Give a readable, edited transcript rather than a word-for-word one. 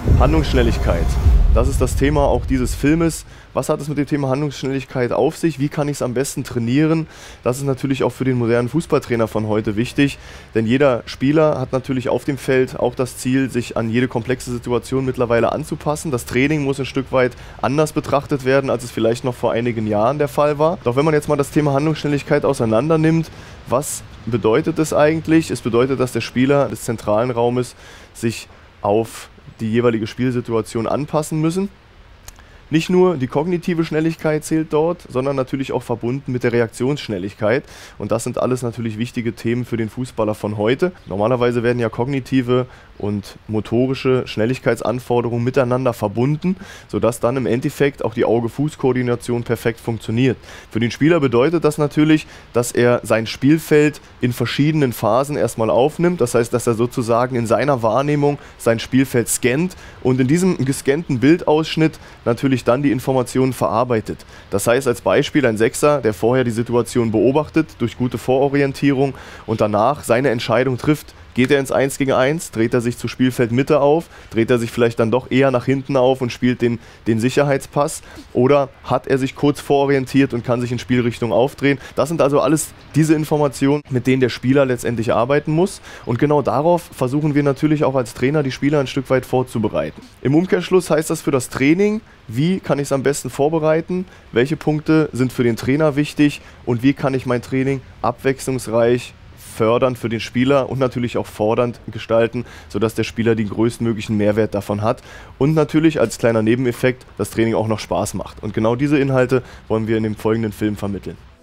Handlungsschnelligkeit. Das ist das Thema auch dieses Filmes. Was hat es mit dem Thema Handlungsschnelligkeit auf sich? Wie kann ich es am besten trainieren? Das ist natürlich auch für den modernen Fußballtrainer von heute wichtig. Denn jeder Spieler hat natürlich auf dem Feld auch das Ziel, sich an jede komplexe Situation mittlerweile anzupassen. Das Training muss ein Stück weit anders betrachtet werden, als es vielleicht noch vor einigen Jahren der Fall war. Doch wenn man jetzt mal das Thema Handlungsschnelligkeit auseinander nimmt, was bedeutet es eigentlich? Es bedeutet, dass der Spieler des zentralen Raumes sich auf die jeweilige Spielsituation anpassen müssen. Nicht nur die kognitive Schnelligkeit zählt dort, sondern natürlich auch verbunden mit der Reaktionsschnelligkeit. Und das sind alles natürlich wichtige Themen für den Fußballer von heute. Normalerweise werden ja kognitive und motorische Schnelligkeitsanforderungen miteinander verbunden, sodass dann im Endeffekt auch die Auge-Fuß-Koordination perfekt funktioniert. Für den Spieler bedeutet das natürlich, dass er sein Spielfeld in verschiedenen Phasen erstmal aufnimmt. Das heißt, dass er sozusagen in seiner Wahrnehmung sein Spielfeld scannt und in diesem gescannten Bildausschnitt natürlich dann die Informationen verarbeitet. Das heißt als Beispiel ein Sechser, der vorher die Situation beobachtet durch gute Vororientierung und danach seine Entscheidung trifft. Geht er ins 1 gegen 1, dreht er sich zur Spielfeldmitte auf, dreht er sich vielleicht dann doch eher nach hinten auf und spielt den Sicherheitspass, oder hat er sich kurz vororientiert und kann sich in Spielrichtung aufdrehen. Das sind also alles diese Informationen, mit denen der Spieler letztendlich arbeiten muss, und genau darauf versuchen wir natürlich auch als Trainer die Spieler ein Stück weit vorzubereiten. Im Umkehrschluss heißt das für das Training: Wie kann ich es am besten vorbereiten? Welche Punkte sind für den Trainer wichtig? Und wie kann ich mein Training abwechslungsreich, fördernd für den Spieler und natürlich auch fordernd gestalten, sodass der Spieler den größtmöglichen Mehrwert davon hat und natürlich als kleiner Nebeneffekt das Training auch noch Spaß macht. Und genau diese Inhalte wollen wir in dem folgenden Film vermitteln.